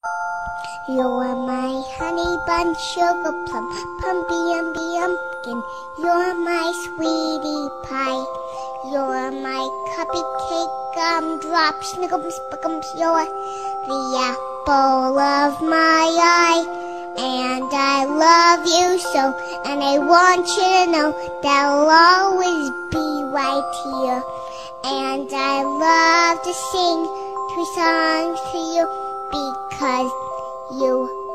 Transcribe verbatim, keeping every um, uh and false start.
You're my honey bun, sugar plum, pumpy umby umpkin. You're my sweetie pie. You're my cupcake, gumdrop, snickums, spickums. You're the apple of my eye. And I love you so, and I want you to know that I'll always be right here. And I love to sing three songs to you because you